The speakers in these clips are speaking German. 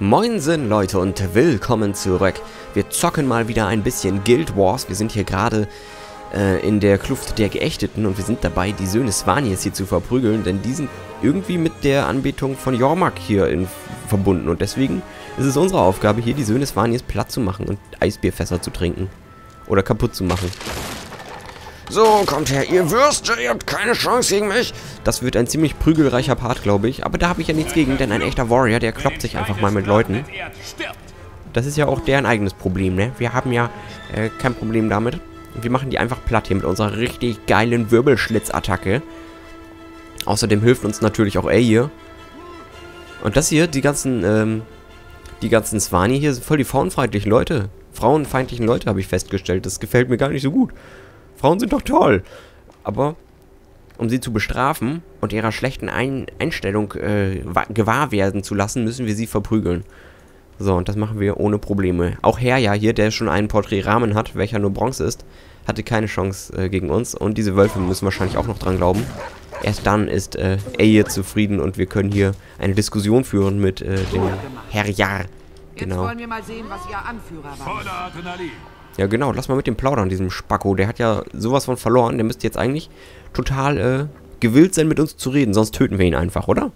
Moinsen Leute und willkommen zurück. Wir zocken mal wieder ein bisschen Guild Wars. Wir sind hier gerade in der Kluft der Geächteten und wir sind dabei, die Söhne Svanhys hier zu verprügeln, denn die sind irgendwie mit der Anbetung von Jormak hier verbunden und deswegen ist es unsere Aufgabe, hier die Söhne Svanhys platt zu machen und Eisbierfässer zu trinken. Oder kaputt zu machen. So, kommt her, ihr Würste, ihr habt keine Chance gegen mich. Das wird ein ziemlich prügelreicher Part, glaube ich. Aber da habe ich ja nichts gegen, denn ein echter Warrior, der kloppt sich einfach mal mit Leuten. Das ist ja auch deren eigenes Problem, ne? Wir haben ja kein Problem damit. Wir machen die einfach platt hier mit unserer richtig geilen Wirbelschlitzattacke. Außerdem hilft uns natürlich auch hier. Und das hier, die ganzen Svanhy hier sind voll die frauenfeindlichen Leute. Frauenfeindlichen Leute, habe ich festgestellt. Das gefällt mir gar nicht so gut. Frauen sind doch toll. Aber um sie zu bestrafen und ihrer schlechten Einstellung gewahr werden zu lassen, müssen wir sie verprügeln. So, und das machen wir ohne Probleme. Auch Herja hier, der schon einen Porträtrahmen hat, welcher nur Bronze ist, hatte keine Chance gegen uns. Und diese Wölfe müssen wahrscheinlich auch noch dran glauben. Erst dann ist hier zufrieden und wir können hier eine Diskussion führen mit dem Herjar. Genau. Jetzt wollen wir mal sehen, was ihr Anführer war. Ja genau, lass mal mit dem plaudern, diesem Spacko. Der hat ja sowas von verloren. Der müsste jetzt eigentlich total gewillt sein, mit uns zu reden. Sonst töten wir ihn einfach, oder?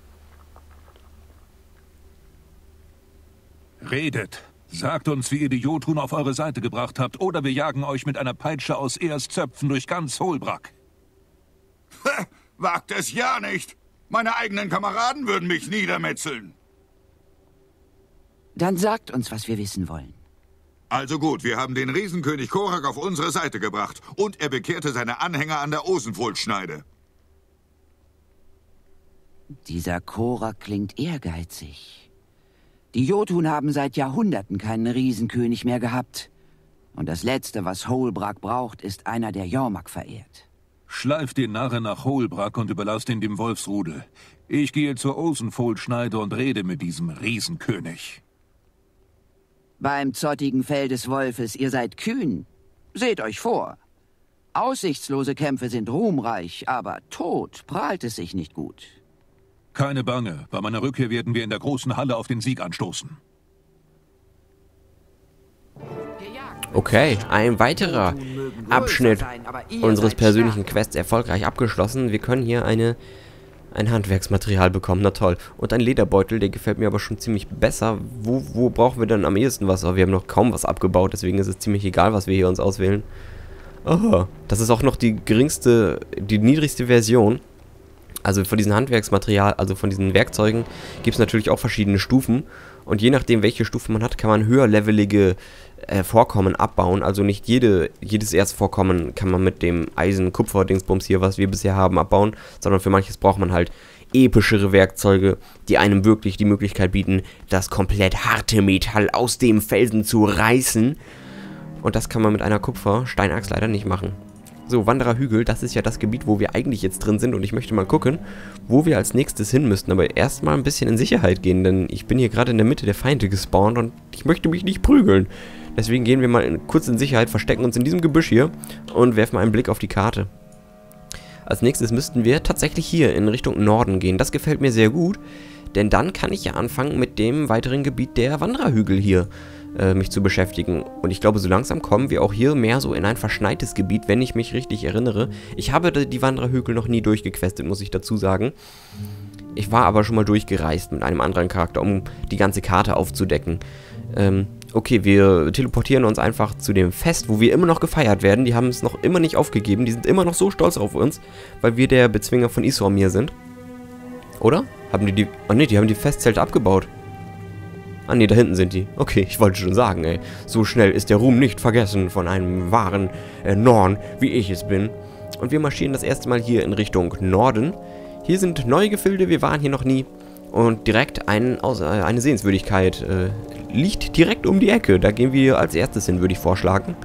Redet. Sagt uns, wie ihr die Jotun auf eure Seite gebracht habt, oder wir jagen euch mit einer Peitsche aus Eers Zöpfen durch ganz Holbrak. Wagt es ja nicht. Meine eigenen Kameraden würden mich niedermetzeln. Dann sagt uns, was wir wissen wollen. Also gut, wir haben den Riesenkönig Korak auf unsere Seite gebracht und er bekehrte seine Anhänger an der Osenfohlschneide. Dieser Korak klingt ehrgeizig. Die Jotun haben seit Jahrhunderten keinen Riesenkönig mehr gehabt. Und das Letzte, was Holbrak braucht, ist einer, der Jormak verehrt. Schleift den Narren nach Holbrak und überlasst ihn dem Wolfsrudel. Ich gehe zur Osenfohlschneide und rede mit diesem Riesenkönig. Beim zottigen Fell des Wolfes, ihr seid kühn. Seht euch vor. Aussichtslose Kämpfe sind ruhmreich, aber tot prahlt es sich nicht gut. Keine Bange, bei meiner Rückkehr werden wir in der großen Halle auf den Sieg anstoßen. Okay, ein weiterer Abschnitt unseres persönlichen Quests erfolgreich abgeschlossen. Wir können hier ein Handwerksmaterial bekommen, na toll. Und ein Lederbeutel, der gefällt mir aber schon ziemlich besser. Wo brauchen wir dann am ehesten was? Aber wir haben noch kaum was abgebaut, deswegen ist es ziemlich egal, was wir hier uns auswählen. Oh, das ist auch noch die niedrigste Version. Also von diesem Handwerksmaterial, also von diesen Werkzeugen, gibt es natürlich auch verschiedene Stufen. Und je nachdem, welche Stufe man hat, kann man höherlevelige Vorkommen abbauen. Also nicht jedes Erzvorkommen kann man mit dem Eisen-Kupfer-Dingsbums hier, was wir bisher haben, abbauen. Sondern für manches braucht man halt epischere Werkzeuge, die einem wirklich die Möglichkeit bieten, das komplett harte Metall aus dem Felsen zu reißen. Und das kann man mit einer Kupfer-Steinachs leider nicht machen. So, Wandererhügel, das ist ja das Gebiet, wo wir eigentlich jetzt drin sind und ich möchte mal gucken, wo wir als nächstes hin müssten, aber erstmal ein bisschen in Sicherheit gehen, denn ich bin hier gerade in der Mitte der Feinde gespawnt und ich möchte mich nicht prügeln. Deswegen gehen wir mal kurz in Sicherheit, verstecken uns in diesem Gebüsch hier und werfen mal einen Blick auf die Karte. Als nächstes müssten wir tatsächlich hier in Richtung Norden gehen. Das gefällt mir sehr gut, denn dann kann ich ja anfangen mit dem weiteren Gebiet der Wandererhügel hier mich zu beschäftigen. Und ich glaube, so langsam kommen wir auch hier mehr so in ein verschneites Gebiet, wenn ich mich richtig erinnere. Ich habe die Wandererhügel noch nie durchgequestet, muss ich dazu sagen. Ich war aber schon mal durchgereist mit einem anderen Charakter, um die ganze Karte aufzudecken. Okay, wir teleportieren uns einfach zu dem Fest, wo wir immer noch gefeiert werden. Die haben es noch immer nicht aufgegeben. Die sind immer noch so stolz auf uns, weil wir der Bezwinger von Issormir sind. Oder? Haben die... Oh ne, die haben die Festzelte abgebaut. Ah ne, da hinten sind die. Okay, ich wollte schon sagen, ey. So schnell ist der Ruhm nicht vergessen von einem wahren Norn, wie ich es bin. Und wir marschieren das erste Mal hier in Richtung Norden. Hier sind neue Gefilde, wir waren hier noch nie. Und direkt eine Sehenswürdigkeit liegt direkt um die Ecke. Da gehen wir als erstes hin, würde ich vorschlagen.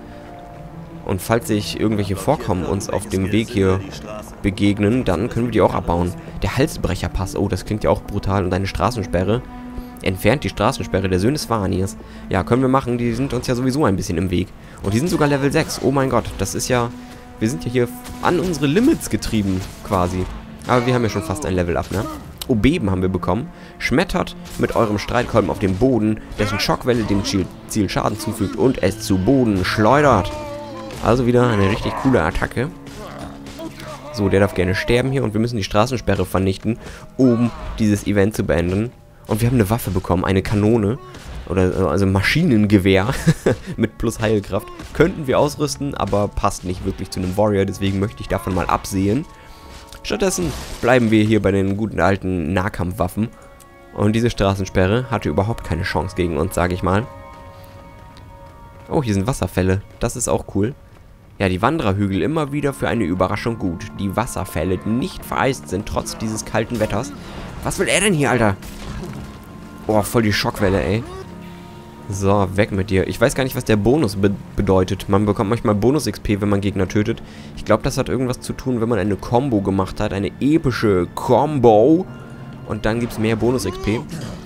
Und falls sich irgendwelche Vorkommen uns auf dem Weg hier begegnen, dann können wir die auch abbauen. Der Halsbrecherpass, oh, das klingt ja auch brutal. Und eine Straßensperre. Entfernt die Straßensperre der Söhne Svanhys. Ja, können wir machen. Die sind uns ja sowieso ein bisschen im Weg. Und die sind sogar Level 6. Oh mein Gott, das ist ja... Wir sind ja hier an unsere Limits getrieben, quasi. Aber wir haben ja schon fast ein Level up, ne? Obeben haben wir bekommen. Schmettert mit eurem Streitkolben auf den Boden, dessen Schockwelle dem Ziel Schaden zufügt und es zu Boden schleudert. Also wieder eine richtig coole Attacke. So, der darf gerne sterben hier und wir müssen die Straßensperre vernichten, um dieses Event zu beenden. Und wir haben eine Waffe bekommen, eine Kanone. Oder also Maschinengewehr mit plus Heilkraft. Könnten wir ausrüsten, aber passt nicht wirklich zu einem Warrior, deswegen möchte ich davon mal absehen. Stattdessen bleiben wir hier bei den guten alten Nahkampfwaffen. Und diese Straßensperre hatte überhaupt keine Chance gegen uns, sage ich mal. Oh, hier sind Wasserfälle. Das ist auch cool. Ja, die Wandererhügel immer wieder für eine Überraschung gut. Die Wasserfälle, die nicht vereist sind, trotz dieses kalten Wetters. Was will er denn hier, Alter? Oh, voll die Schockwelle, ey. So, weg mit dir. Ich weiß gar nicht, was der Bonus bedeutet. Man bekommt manchmal Bonus-XP, wenn man Gegner tötet. Ich glaube, das hat irgendwas zu tun, wenn man eine Combo gemacht hat. Eine epische Combo. Und dann gibt es mehr Bonus-XP.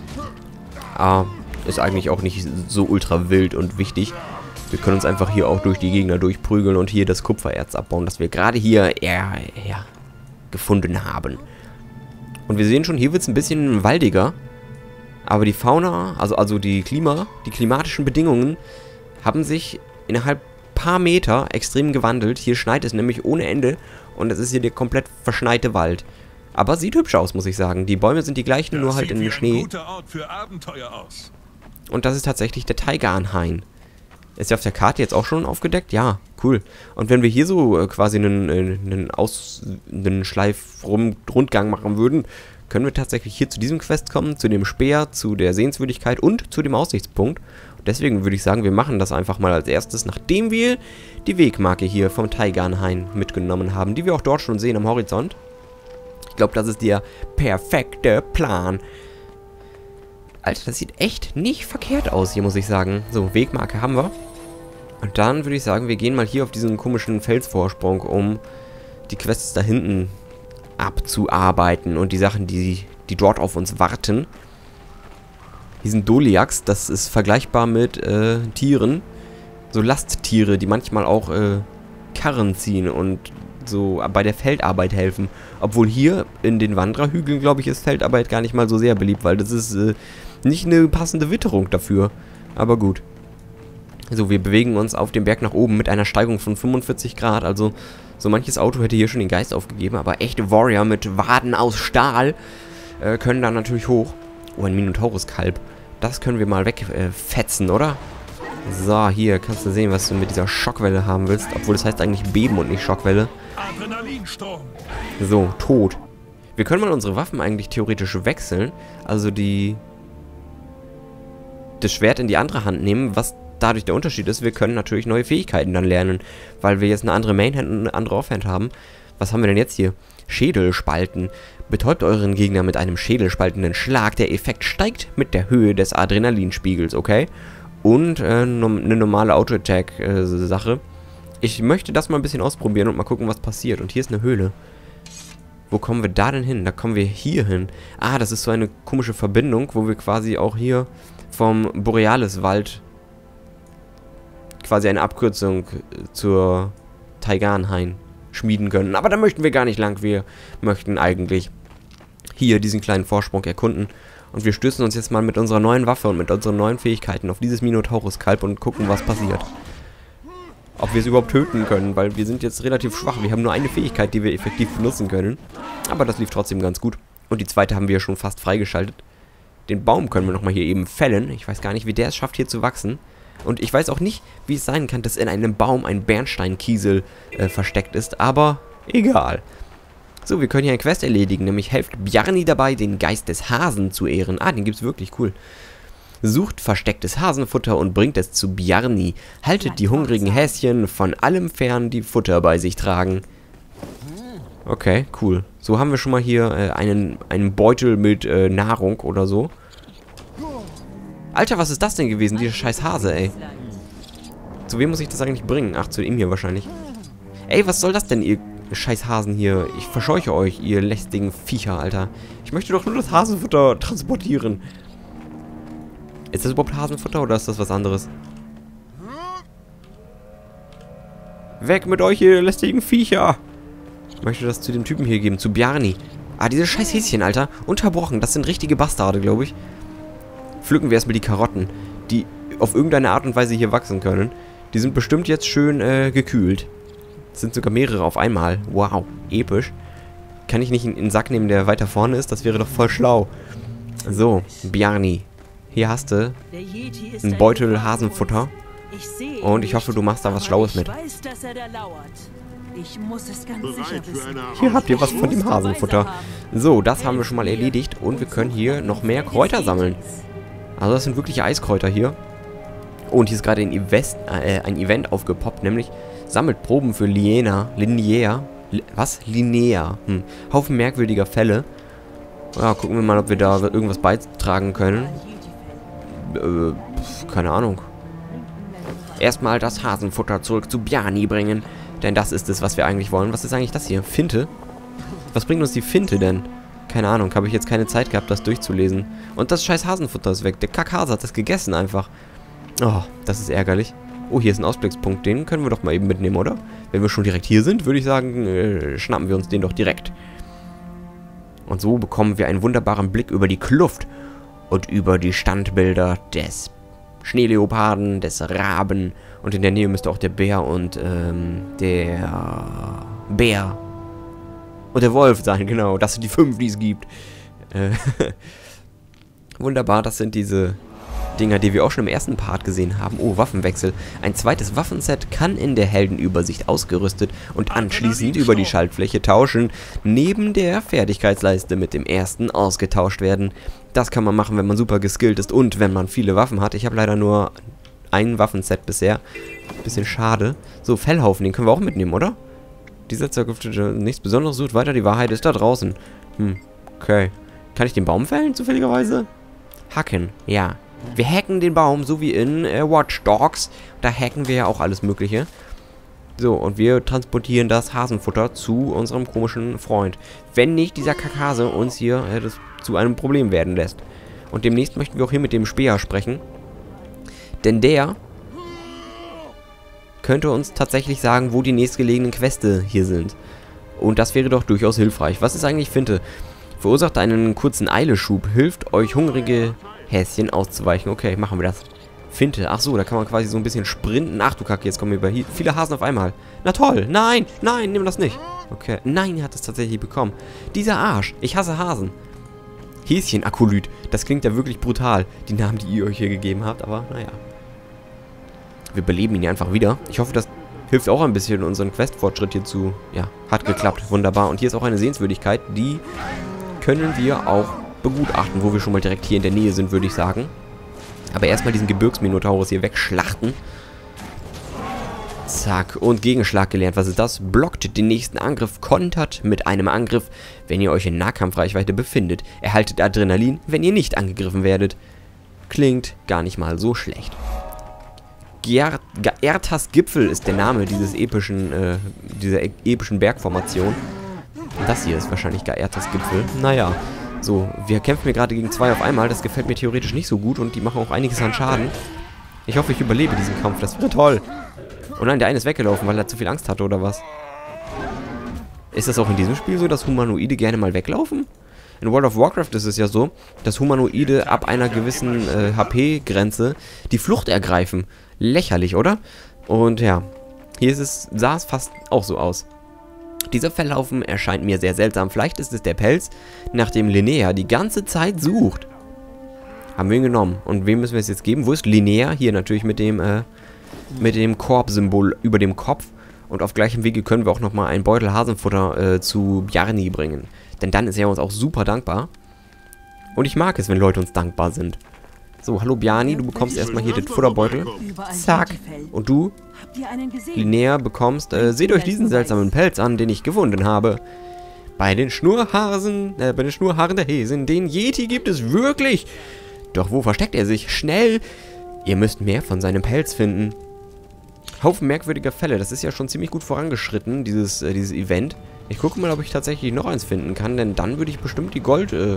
Ist eigentlich auch nicht so ultra wild und wichtig. Wir können uns einfach hier auch durch die Gegner durchprügeln und hier das Kupfererz abbauen, das wir gerade hier gefunden haben. Und wir sehen schon, hier wird es ein bisschen waldiger. Aber die Fauna, also die klimatischen Bedingungen haben sich innerhalb paar Meter extrem gewandelt. Hier schneit es nämlich ohne Ende und es ist hier der komplett verschneite Wald. Aber sieht hübsch aus, muss ich sagen. Die Bäume sind die gleichen, nur halt in den Schnee. Guter Ort für Abenteuer aus. Und das ist tatsächlich der Taigan-Hain. Ist ja auf der Karte jetzt auch schon aufgedeckt? Ja, cool. Und wenn wir hier so quasi einen Schleif-Rundgang machen würden, können wir tatsächlich hier zu diesem Quest kommen, zu dem Speer, zu der Sehenswürdigkeit und zu dem Aussichtspunkt. Und deswegen würde ich sagen, wir machen das einfach mal als erstes, nachdem wir die Wegmarke hier vom Taigan-Hain mitgenommen haben, die wir auch dort schon sehen am Horizont. Ich glaube, das ist der perfekte Plan. Alter, das sieht echt nicht verkehrt aus hier, muss ich sagen. So, Wegmarke haben wir. Und dann würde ich sagen, wir gehen mal hier auf diesen komischen Felsvorsprung, um die Quests da hinten abzuarbeiten und die Sachen, die dort auf uns warten. Hier sind Doliax, das ist vergleichbar mit Tieren. So Lasttiere, die manchmal auch Karren ziehen und so bei der Feldarbeit helfen. Obwohl hier in den Wandererhügeln, glaube ich, ist Feldarbeit gar nicht mal so sehr beliebt, weil das ist nicht eine passende Witterung dafür. Aber gut. So, wir bewegen uns auf dem Berg nach oben mit einer Steigung von 45 Grad. Also, so manches Auto hätte hier schon den Geist aufgegeben. Aber echte Warrior mit Waden aus Stahl können da natürlich hoch. Oh, ein Minotaurus-Kalb. Das können wir mal wegfetzen, oder? So, hier kannst du sehen, was du mit dieser Schockwelle haben willst. Obwohl das heißt eigentlich Beben und nicht Schockwelle. Adrenalinsturm. So, tot. Wir können mal unsere Waffen eigentlich theoretisch wechseln. Also das Schwert in die andere Hand nehmen, was dadurch der Unterschied ist, wir können natürlich neue Fähigkeiten dann lernen, weil wir jetzt eine andere Mainhand und eine andere Offhand haben. Was haben wir denn jetzt hier? Schädelspalten. Betäubt euren Gegner mit einem schädelspaltenden Schlag. Der Effekt steigt mit der Höhe des Adrenalinspiegels, okay? Und eine normale Auto-Attack-Sache. Ich möchte das mal ein bisschen ausprobieren und mal gucken, was passiert. Und hier ist eine Höhle. Wo kommen wir da denn hin? Da kommen wir hier hin. Ah, das ist so eine komische Verbindung, wo wir quasi auch hier vom Borealiswald quasi eine Abkürzung zur Taigan-Hain schmieden können. Aber da möchten wir gar nicht lang. Wir möchten eigentlich hier diesen kleinen Vorsprung erkunden. Und wir stößen uns jetzt mal mit unserer neuen Waffe und mit unseren neuen Fähigkeiten auf dieses Minotaurus-Kalb und gucken, was passiert. Ob wir es überhaupt töten können, weil wir sind jetzt relativ schwach. Wir haben nur eine Fähigkeit, die wir effektiv benutzen können. Aber das lief trotzdem ganz gut. Und die zweite haben wir schon fast freigeschaltet. Den Baum können wir nochmal hier eben fällen. Ich weiß gar nicht, wie der es schafft, hier zu wachsen. Und ich weiß auch nicht, wie es sein kann, dass in einem Baum ein Bernsteinkiesel versteckt ist. Aber egal. So, wir können hier eine Quest erledigen. Nämlich helft Bjarni dabei, den Geist des Hasen zu ehren. Ah, den gibt's wirklich, cool. Sucht verstecktes Hasenfutter und bringt es zu Bjarni. Haltet die hungrigen Häschen von allem fern, die Futter bei sich tragen. Okay, cool. So haben wir schon mal hier einen Beutel mit Nahrung oder so. Alter, was ist das denn gewesen? Dieser scheiß Hase, ey. Zu wem muss ich das eigentlich bringen? Ach, zu ihm hier wahrscheinlich. Ey, was soll das denn, ihr scheiß Hasen hier? Ich verscheuche euch, ihr lästigen Viecher, Alter. Ich möchte doch nur das Hasenfutter transportieren. Ist das überhaupt Hasenfutter oder ist das was anderes? Weg mit euch, ihr lästigen Viecher! Ich möchte das zu dem Typen hier geben, zu Bjarni. Ah, diese scheiß Häschen, Alter. Unterbrochen. Das sind richtige Bastarde, glaube ich. Pflücken wir erstmal die Karotten, die auf irgendeine Art und Weise hier wachsen können. Die sind bestimmt jetzt schön gekühlt. Es sind sogar mehrere auf einmal. Wow, episch. Kann ich nicht in den Sack nehmen, der weiter vorne ist? Das wäre doch voll schlau. So, Bjarni. Hier hast du einen Beutel Hasenfutter. Und ich hoffe, du machst da was Schlaues mit. Hier habt ihr was von dem Hasenfutter. So, das haben wir schon mal erledigt. Und wir können hier noch mehr Kräuter sammeln. Also das sind wirklich Eiskräuter hier. Und hier ist gerade ein Event aufgepoppt, nämlich sammelt Proben für Linnea. Haufen merkwürdiger Fälle. Ja, gucken wir mal, ob wir da irgendwas beitragen können. Keine Ahnung. Erstmal das Hasenfutter zurück zu Bjarni bringen. Denn das ist es, was wir eigentlich wollen. Was ist eigentlich das hier? Finte? Was bringt uns die Finte denn? Keine Ahnung, habe ich jetzt keine Zeit gehabt, das durchzulesen. Und das scheiß Hasenfutter ist weg. Der Kackhase hat das gegessen einfach. Oh, das ist ärgerlich. Oh, hier ist ein Ausblickspunkt. Den können wir doch mal eben mitnehmen, oder? Wenn wir schon direkt hier sind, würde ich sagen, schnappen wir uns den doch direkt. Und so bekommen wir einen wunderbaren Blick über die Kluft und über die Standbilder des Schneeleoparden, des Raben. Und in der Nähe müsste auch der Bär und der Bär und der Wolf sein, genau. Das sind die 5, die es gibt. Wunderbar, das sind diese Dinger, die wir auch schon im ersten Part gesehen haben. Oh, Waffenwechsel. Ein zweites Waffenset kann in der Heldenübersicht ausgerüstet und anschließend über die Schaltfläche tauschen, neben der Fertigkeitsleiste mit dem ersten ausgetauscht werden. Das kann man machen, wenn man super geskillt ist und wenn man viele Waffen hat. Ich habe leider nur ein Waffenset bisher. Bisschen schade. So, Fellhaufen, den können wir auch mitnehmen, oder? Dieser zergiftete nichts Besonderes, sucht weiter, die Wahrheit ist da draußen. Okay. Kann ich den Baum fällen, zufälligerweise? Hacken, ja. Wir hacken den Baum, so wie in Watch Dogs. Da hacken wir ja auch alles Mögliche. So, und wir transportieren das Hasenfutter zu unserem komischen Freund. Wenn nicht dieser Kackhase uns hier das zu einem Problem werden lässt. Und demnächst möchten wir auch hier mit dem Speer sprechen. Denn der könnte uns tatsächlich sagen, wo die nächstgelegenen Queste hier sind. Und das wäre doch durchaus hilfreich. Was ist eigentlich Finte? Verursacht einen kurzen Eileschub, hilft euch hungrige Häschen auszuweichen. Okay, machen wir das. Finte. Ach so, da kann man quasi so ein bisschen sprinten. Ach du Kacke, jetzt kommen wir über hier. Viele Hasen auf einmal. Na toll. Nein, nein, nimm das nicht. Okay. Nein, er hat es tatsächlich bekommen. Dieser Arsch. Ich hasse Hasen. Häschen-Akolyt. Das klingt ja wirklich brutal. Die Namen, die ihr euch hier gegeben habt. Aber naja. Wir beleben ihn hier einfach wieder. Ich hoffe, das hilft auch ein bisschen unseren Questfortschritt hier zu... Ja, hat geklappt. Wunderbar. Und hier ist auch eine Sehenswürdigkeit. Die können wir auch begutachten, wo wir schon mal direkt hier in der Nähe sind, würde ich sagen. Aber erstmal diesen Gebirgsminotaurus hier wegschlachten. Zack. Und Gegenschlag gelernt. Was ist das? Blockt den nächsten Angriff, kontert mit einem Angriff, wenn ihr euch in Nahkampfreichweite befindet. Erhaltet Adrenalin, wenn ihr nicht angegriffen werdet. Klingt gar nicht mal so schlecht. Gaertas Gipfel ist der Name dieses dieser epischen Bergformation. Das hier ist wahrscheinlich Gaertas Gipfel. Naja. So, wir kämpfen hier gerade gegen 2 auf einmal. Das gefällt mir theoretisch nicht so gut und die machen auch einiges an Schaden. Ich hoffe, ich überlebe diesen Kampf. Das wäre toll. Oh nein, der eine ist weggelaufen, weil er zu viel Angst hatte, oder was? Ist das auch in diesem Spiel so, dass Humanoide gerne mal weglaufen? In World of Warcraft ist es ja so, dass Humanoide ab einer gewissen HP-Grenze die Flucht ergreifen. Lächerlich, oder? Und ja, hier sah es fast auch so aus. Dieser Fellhaufen erscheint mir sehr seltsam. Vielleicht ist es der Pelz, nach dem Linnea die ganze Zeit sucht. Haben wir ihn genommen. Und wem müssen wir es jetzt geben? Wo ist Linnea? Hier natürlich mit dem Korb-Symbol über dem Kopf. Und auf gleichem Wege können wir auch nochmal einen Beutel Hasenfutter zu Bjarni bringen. Denn dann ist er uns auch super dankbar. Und ich mag es, wenn Leute uns dankbar sind. So, hallo Bjarni, du bekommst erstmal hier den Futterbeutel. Zack. Und du, Linnea, bekommst, seht euch diesen seltsamen Pelz an, den ich gefunden habe. Bei den Schnurhaaren der Häsin, den Yeti gibt es wirklich. Doch wo versteckt er sich? Schnell! Ihr müsst mehr von seinem Pelz finden. Haufen merkwürdiger Fälle, das ist ja schon ziemlich gut vorangeschritten, dieses Event. Ich gucke mal, ob ich tatsächlich noch eins finden kann, denn dann würde ich bestimmt die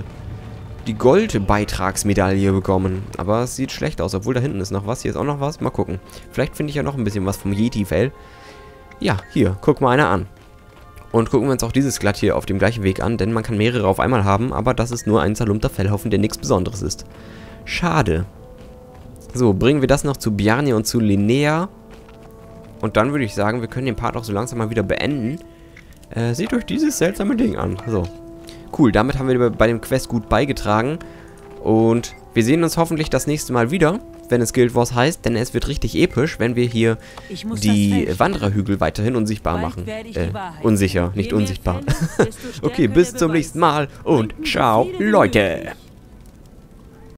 Gold-Beitragsmedaille bekommen. Aber es sieht schlecht aus, obwohl da hinten ist noch was. Hier ist auch noch was. Mal gucken. Vielleicht finde ich ja noch ein bisschen was vom Yeti-Fell. Ja, hier. Guck mal einer an. Und gucken wir uns auch dieses Glatt hier auf dem gleichen Weg an, denn man kann mehrere auf einmal haben, aber das ist nur ein zerlumpter Fellhaufen, der nichts Besonderes ist. Schade. So, bringen wir das noch zu Bjarni und zu Linnea. Und dann würde ich sagen, wir können den Part auch so langsam mal wieder beenden. Seht euch dieses seltsame Ding an. So. Cool, damit haben wir bei dem Quest gut beigetragen. Und wir sehen uns hoffentlich das nächste Mal wieder, wenn es Guild Wars heißt, denn es wird richtig episch, wenn wir hier die Wandererhügel weiterhin unsichtbar machen. Unsicher, nicht unsichtbar. Okay, bis zum nächsten Mal und ciao, Leute!